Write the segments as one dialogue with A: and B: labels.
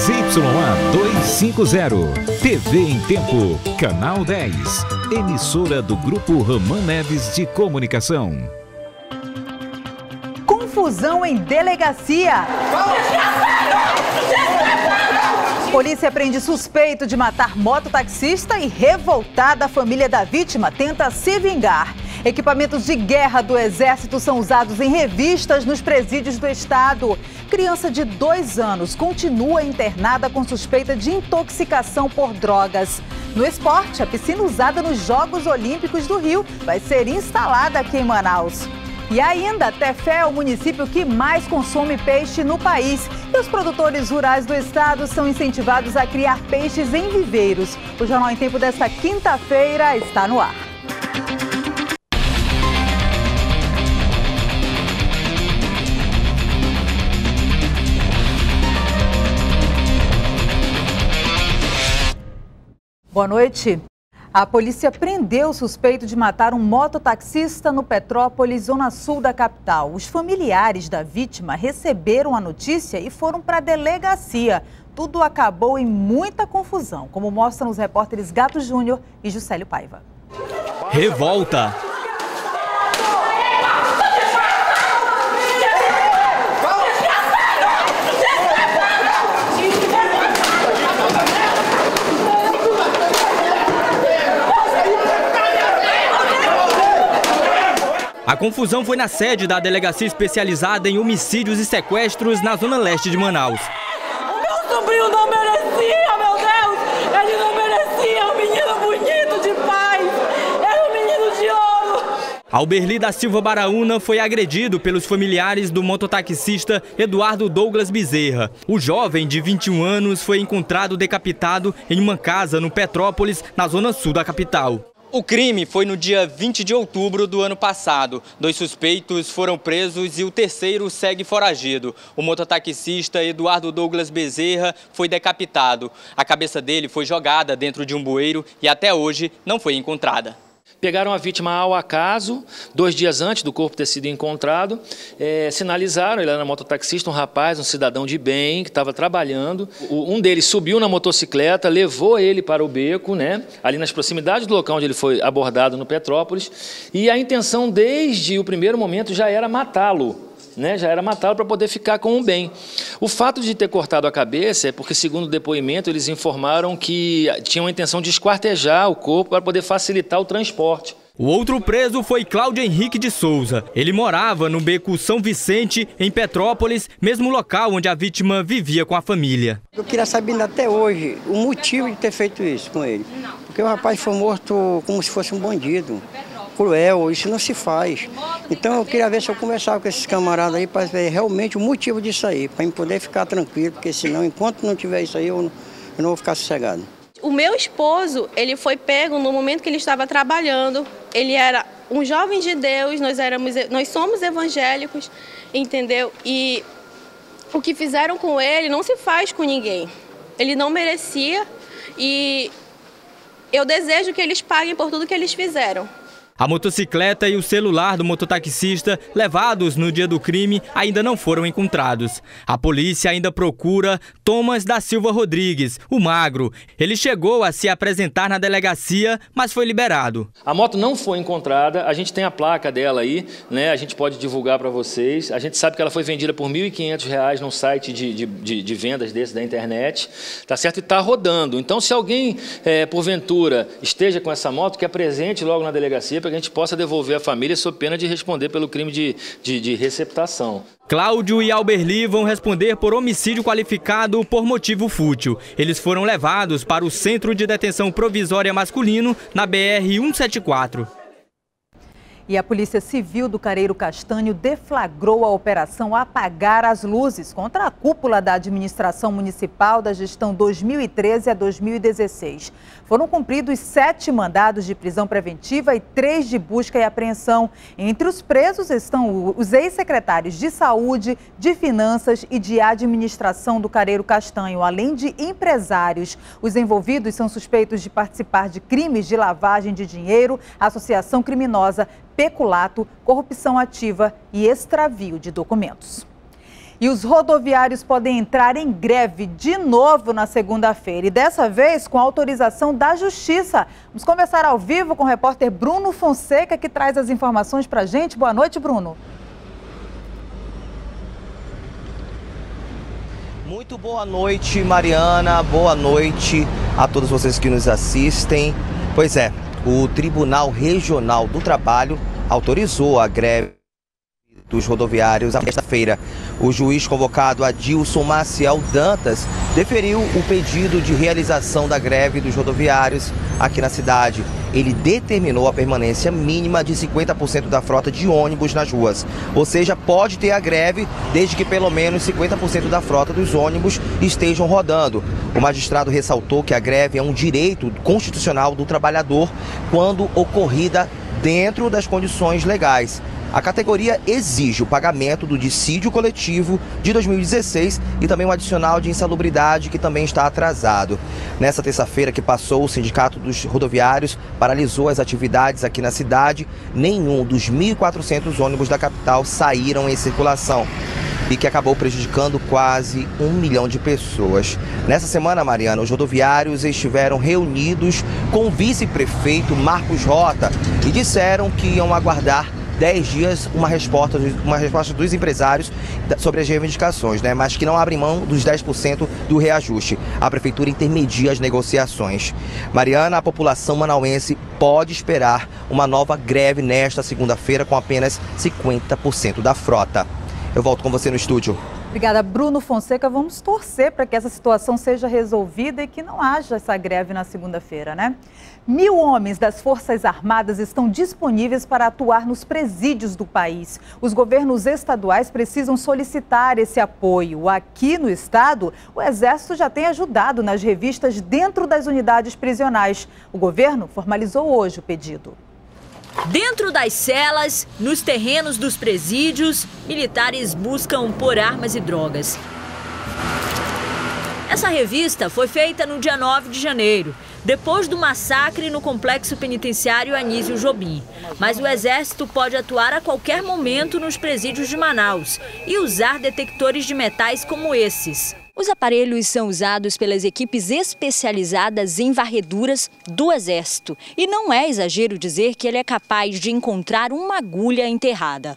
A: ZYA 250, TV em Tempo, Canal 10, emissora do Grupo Roman Neves de Comunicação.
B: Confusão em delegacia. Polícia prende suspeito de matar mototaxista e revoltada família da vítima tenta se vingar. Equipamentos de guerra do Exército são usados em revistas nos presídios do estado. Criança de 2 anos continua internada com suspeita de intoxicação por drogas. No esporte, a piscina usada nos Jogos Olímpicos do Rio vai ser instalada aqui em Manaus. E ainda, Tefé é o município que mais consome peixe no país. E os produtores rurais do estado são incentivados a criar peixes em viveiros. O Jornal em Tempo desta quinta-feira está no ar. Boa noite. A polícia prendeu o suspeito de matar um mototaxista no Petrópolis, zona sul da capital. Os familiares da vítima receberam a notícia e foram para a delegacia. Tudo acabou em muita confusão, como mostram os repórteres Gato Júnior e Juscelio Paiva.
C: Revolta. A confusão foi na sede da delegacia especializada em homicídios e sequestros na zona leste de Manaus.
D: Meu sobrinho não merecia, meu Deus! Ele não merecia, um menino bonito de paz! Era um menino de ouro!
C: Alberli da Silva Baraúna foi agredido pelos familiares do mototaxista Eduardo Douglas Bezerra. O jovem de 21 anos foi encontrado decapitado em uma casa no Petrópolis, na zona sul da capital. O crime foi no dia 20 de outubro do ano passado. 2 suspeitos foram presos e o terceiro segue foragido. O mototaxista Eduardo Douglas Bezerra foi decapitado. A cabeça dele foi jogada dentro de um bueiro e até hoje não foi encontrada.
E: Pegaram a vítima ao acaso, 2 dias antes do corpo ter sido encontrado, sinalizaram, ele era mototaxista, um rapaz, um cidadão de bem, que estava trabalhando. Um deles subiu na motocicleta, levou ele para o beco, ali nas proximidades do local onde ele foi abordado no Petrópolis, e a intenção desde o primeiro momento já era matá-lo. Já era matá-lo para poder ficar com o bem. O fato de ter cortado a cabeça é porque, segundo o depoimento, eles informaram que tinham a intenção de esquartejar o corpo para poder facilitar o transporte.
C: O outro preso foi Cláudio Henrique de Souza. Ele morava no beco São Vicente, em Petrópolis, mesmo local onde a vítima vivia com a família.
F: Eu queria saber até hoje o motivo de ter feito isso com ele. Porque o rapaz foi morto como se fosse um bandido. Cruel, isso não se faz. Então eu queria ver se eu conversava com esses camaradas aí para ver realmente o motivo disso aí, para eu poder ficar tranquilo, porque senão, enquanto não tiver isso aí, eu não vou ficar sossegado.
G: O meu esposo, ele foi pego no momento que ele estava trabalhando. Ele era um jovem de Deus, nós somos evangélicos, entendeu? E o que fizeram com ele não se faz com ninguém. Ele não merecia e eu desejo que eles paguem por tudo que eles fizeram.
C: A motocicleta e o celular do mototaxista, levados no dia do crime, ainda não foram encontrados. A polícia ainda procura Thomas da Silva Rodrigues, o magro. Ele chegou a se apresentar na delegacia, mas foi liberado.
E: A moto não foi encontrada, a gente tem a placa dela aí, a gente pode divulgar para vocês. A gente sabe que ela foi vendida por R$ 1.500 num site de vendas desse da internet, tá certo? E está rodando. Então, se alguém, porventura, esteja com essa moto, que apresente logo na delegacia, para que a gente possa devolver à família sob pena de responder pelo crime de receptação.
C: Cláudio e Alberli vão responder por homicídio qualificado por motivo fútil. Eles foram levados para o Centro de Detenção Provisória Masculino na BR-174.
B: E a Polícia Civil do Careiro Castanho deflagrou a operação Apagar as Luzes contra a cúpula da administração municipal da gestão 2013 a 2016. Foram cumpridos 7 mandados de prisão preventiva e 3 de busca e apreensão. Entre os presos estão os ex-secretários de Saúde, de Finanças e de Administração do Careiro Castanho, além de empresários. Os envolvidos são suspeitos de participar de crimes de lavagem de dinheiro, associação criminosa, peculato, corrupção ativa e extravio de documentos. E os rodoviários podem entrar em greve de novo na segunda-feira. E dessa vez com autorização da Justiça. Vamos conversar ao vivo com o repórter Bruno Fonseca, que traz as informações para a gente. Boa noite, Bruno.
H: Muito boa noite, Mariana. Boa noite a todos vocês que nos assistem. Pois é, o Tribunal Regional do Trabalho autorizou a greve dos rodoviários na sexta-feira. O juiz convocado Adilson Maciel Dantas deferiu o pedido de realização da greve dos rodoviários aqui na cidade. Ele determinou a permanência mínima de 50% da frota de ônibus nas ruas. Ou seja, pode ter a greve desde que pelo menos 50% da frota dos ônibus estejam rodando. O magistrado ressaltou que a greve é um direito constitucional do trabalhador quando ocorrida dentro das condições legais. A categoria exige o pagamento do dissídio coletivo de 2016 e também um adicional de insalubridade que também está atrasado. Nessa terça-feira que passou, o Sindicato dos Rodoviários paralisou as atividades aqui na cidade. Nenhum dos 1.400 ônibus da capital saíram em circulação e que acabou prejudicando quase 1 milhão de pessoas. Nessa semana, Mariana, os rodoviários estiveram reunidos com o vice-prefeito Marcos Rota e disseram que iam aguardar 10 dias uma resposta dos empresários sobre as reivindicações, mas que não abrem mão dos 10% do reajuste. A prefeitura intermedia as negociações. Mariana, a população manauense pode esperar uma nova greve nesta segunda-feira com apenas 50% da frota. Eu volto com você no estúdio.
B: Obrigada, Bruno Fonseca. Vamos torcer para que essa situação seja resolvida e que não haja essa greve na segunda-feira, né? 1.000 homens das Forças Armadas estão disponíveis para atuar nos presídios do país. Os governos estaduais precisam solicitar esse apoio. Aqui no estado, o Exército já tem ajudado nas revistas dentro das unidades prisionais. O governo formalizou hoje o pedido.
I: Dentro das celas, nos terrenos dos presídios, militares buscam por armas e drogas. Essa revista foi feita no dia 9 de janeiro, depois do massacre no complexo penitenciário Anísio Jobim. Mas o Exército pode atuar a qualquer momento nos presídios de Manaus e usar detectores de metais como esses. Os aparelhos são usados pelas equipes especializadas em varreduras do Exército. E não é exagero dizer que ele é capaz de encontrar uma agulha enterrada.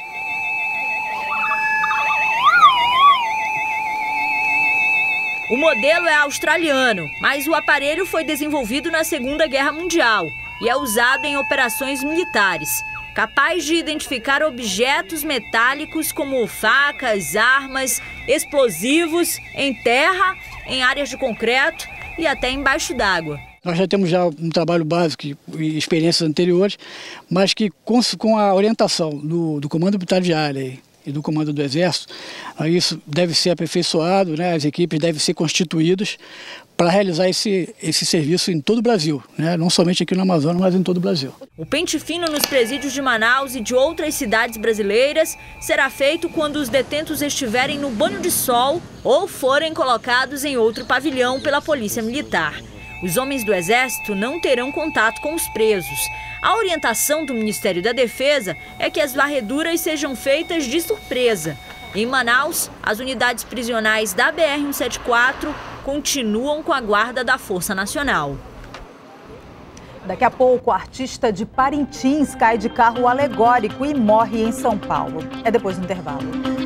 I: O modelo é australiano, mas o aparelho foi desenvolvido na Segunda Guerra Mundial e é usado em operações militares. Capaz de identificar objetos metálicos como facas, armas, explosivos em terra, em áreas de concreto e até embaixo d'água.
J: Nós já temos um trabalho básico e experiências anteriores, mas que com a orientação do Comando Militar de Área e do Comando do Exército, isso deve ser aperfeiçoado, as equipes devem ser constituídas para realizar esse serviço em todo o Brasil, não somente aqui no Amazonas, mas em todo o Brasil.
I: O pente fino nos presídios de Manaus e de outras cidades brasileiras será feito quando os detentos estiverem no banho de sol ou forem colocados em outro pavilhão pela Polícia Militar. Os homens do Exército não terão contato com os presos. A orientação do Ministério da Defesa é que as varreduras sejam feitas de surpresa. Em Manaus, as unidades prisionais da BR-174 continuam com a guarda da Força Nacional.
B: Daqui a pouco, o artista de Parintins cai de carro alegórico e morre em São Paulo. É depois do intervalo.